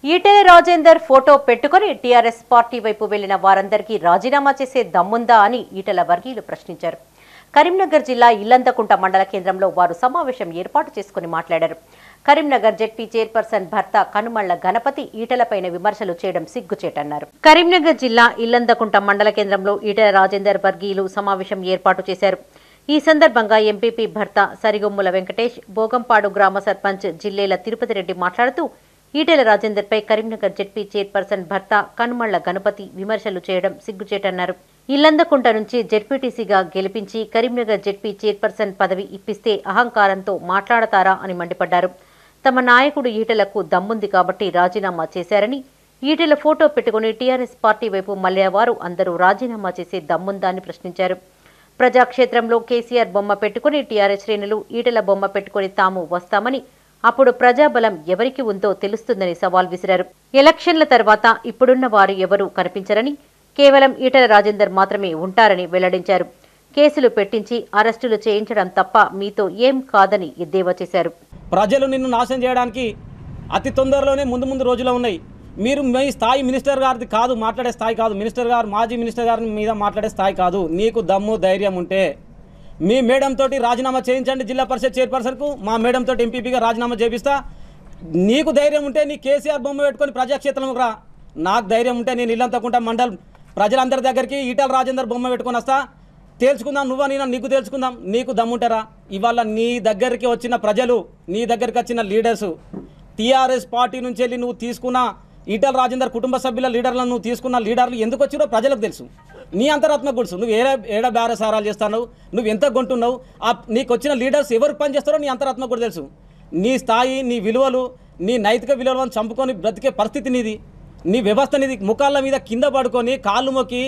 Etela Rajender photo పెట్టుకొని TRS party వైపు వెళ్లిన వారందరికీ రాజీనామా చేసే దమ్ముందా అని ఈటెల వర్గీయులు ప్రశ్నించారు. కరీంనగర్ జిల్లా ఇల్లందకుంట మండల కేంద్రంలో వారు సమావేశం ఏర్పాటు చేసుకుని మాట్లాడారు. కరీంనగర్ జెడ్పీ చైర్పర్సన్ భర్త కనుమళ్ల గణపతి ఈటెలపైన విమర్శలు చేయడం సిగ్గుచేటన్నారు. కరీంనగర్ జిల్లా ఇల్లందకుంట మండల కేంద్రంలో ఈటెల రాజేందర్ వర్గీయులు సమావేశం ఏర్పాటు చేశారు. ఈ సందర్భంగా ఎంపీపీ భర్త సరిగొమ్ముల వెంకటేష్, బోగంపాడు గ్రామ సర్పంచ్ జిల్లేల తిరుపతి రెడ్డి మాట్లాడుతూ ఈటెల రాజేందర్ పై కరీంనగర్ జెడ్పీ చైర్పర్సన్ భర్త కనుమళ్ల గణపతి విమర్శలు చేయడం సిగ్గుచేటన్నారు. ఇల్లందకుంట నుంచి జెడ్పీటీసీగా గెలిపించి కరీంనగర్ జెడ్పీ చైర్పర్సన్ పదవి ఇప్పిస్తే అహంకారంతో మాట్లాడతారా అని మండిపడ్డారు. తమ నాయకుడు ఈటెలకు దమ్ముంది కాబట్టి రాజీనామా చేశారని, ఈటెల ఫోటో పెట్టుకుని టీఆర్ఎస్ పార్టీ వైపు మళ్లేవారు అందరూ రాజీనామా చేసే దమ్ముందా అని ప్రశ్నించారు. ప్రజాక్షేత్రంలో కేసీఆర్ బొమ్మ పెట్టుకుని టీఆర్ఎస్ శ్రేణులు ఈటెల బొమ్మ పెట్టుకుని తాము వస్తామని, అప్పుడు ప్రజాబలం ఎవరికి ఉందో తెలుస్తుందని సవాల్ విసిరారు. ఎలక్షన్ల తర్వాత ఇప్పుడున్న వారు ఎవరూ కనిపించరని, కేవలం ఈటెల రాజేందర్ మాత్రమే ఉంటారని వెల్లడించారు. కేసులు పెట్టించి అరెస్టులు చేయించడం తప్ప మీతో ఏం కాదని ఎద్దేవా చేశారు. ప్రజలు నిన్ను నాశనం చేయడానికి అతి తొందరలోనే ముందు రోజులు ఉన్నాయి. మీరు మీ స్థాయి మినిస్టర్ గారిది కాదు, మాట్లాడే స్థాయి కాదు. మినిస్టర్ గారు, మాజీ మినిస్టర్ గారి మీద మాట్లాడే స్థాయి కాదు. నీకు దమ్ము ధైర్యం ఉంటే మీ మేడం తోటి రాజీనామా చేయించండి. జిల్లా పరిషత్ చైర్పర్సన్కు మా మేడం తోటి ఎంపీపీగా రాజీనామా చేపిస్తా. నీకు ధైర్యం ఉంటే నీ కేసీఆర్ బొమ్మ పెట్టుకొని ప్రజాక్షేత్రంలోకి రా. నాకు ధైర్యం ఉంటే నేను ఇల్లంతకుంట మండల్ ప్రజలందరి దగ్గరికి ఈటెల రాజేందర్ బొమ్మ పెట్టుకొని వస్తా. తేల్చుకుందాం, నువ్వా నేను నీకు తేల్చుకుందాం. నీకు దమ్ముంటారా? ఇవాళ నీ దగ్గరికి వచ్చిన ప్రజలు, నీ దగ్గరికి వచ్చిన లీడర్సు, టీఆర్ఎస్ పార్టీ నుంచి వెళ్ళి నువ్వు తీసుకున్న ఈటెల రాజేందర్ కుటుంబ సభ్యుల లీడర్లను నువ్వు తీసుకున్న లీడర్లు ఎందుకు వచ్చిరో ప్రజలకు తెలుసు. నీ అంతరాత్మకు తెలుసు. నువ్వు ఏడ బేరసారాలు చేస్తున్నావు, నువ్వు ఎంత కొంటున్నావు, నీకు వచ్చిన లీడర్స్ ఎవరికి పని చేస్తారో నీ అంతరాత్మకు కూడా తెలుసు. నీ స్థాయి, నీ విలువలు, నీ నైతిక విలువలను చంపుకొని బ్రతికే పరిస్థితి నీది. నీ వ్యవస్థ నీది. ముఖాళ్ళ మీద కింద పడుకొని కాళ్ళు మొక్కి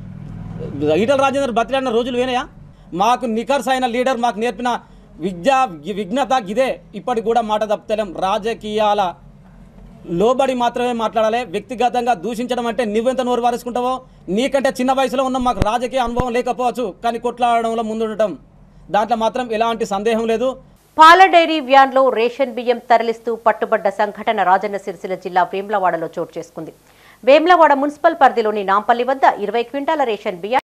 ఈటెల రాజేందర్ బతిలాడిన రోజులు వేనయా? మాకు నిఖర్స్ అయిన లీడర్ మాకు నేర్పిన విఘ్నత ఇదే. ఇప్పటికి కూడా మాట తప్పుతలేం. రాజకీయాల లోబడి మాత్రమే మాట్లాడాలి. వ్యక్తిగతంగా దూషించడం అంటే నువ్వెంత నోరు వారేసుకుంటావో. నీకంటే చిన్న వయసులో ఉన్న మాకు రాజకీయ అనుభవం లేకపోవచ్చు, కానీ కొట్లాడడంలో ముందుండటం దాంట్లో మాత్రం ఎలాంటి సందేహం లేదు. పాల డైరీ వ్యాన్లో రేషన్ బియ్యం తరలిస్తూ పట్టుబడ్డ సంఘటన రాజన్న సిరిసిల్ల జిల్లా వేమ్లవాడలో చోటు చేసుకుంది. వేమ్లవాడ మున్సిపల్ పరిధిలోని నాంపల్లి వద్ద 20 క్వింటాల రేషన్ బియ్యం